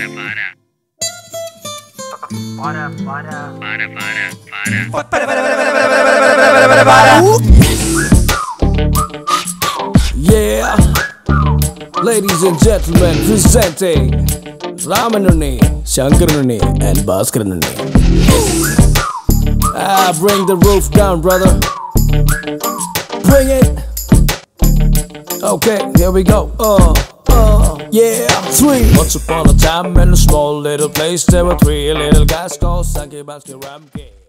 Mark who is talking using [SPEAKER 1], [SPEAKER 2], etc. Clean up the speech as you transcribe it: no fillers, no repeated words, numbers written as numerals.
[SPEAKER 1] Yeah, ladies and gentlemen, presenting Ramanuni, Shankaranuni, and Bhaskaranuni. Bring the roof down, brother. Bring it. Okay, here we go. Yeah. 3. Once upon a time in a small little place, there were 3 little guys called Sanki, Baski, Ramki.